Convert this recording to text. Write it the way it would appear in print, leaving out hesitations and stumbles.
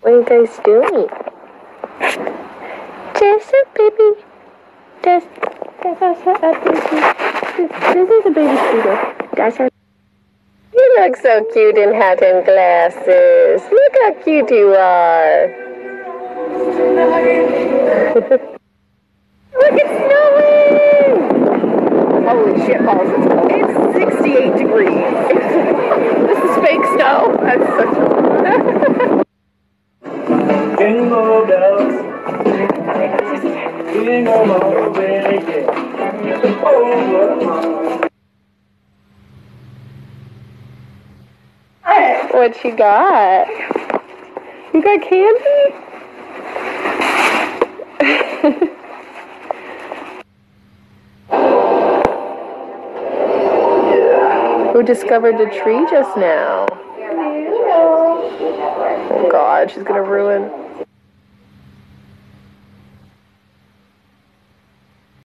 What are you guys doing? Just a baby. That's a baby. This is a baby scooter. That's a... You look so cute in hat and glasses. Look how cute you are. Look, it's snowing! Holy shit balls, it's 68 degrees. This is fake snow. That's such a... Jingle bells, jingle all the way, yeah. What you got? You got candy? Who discovered the tree just now? Oh God, she's gonna ruin.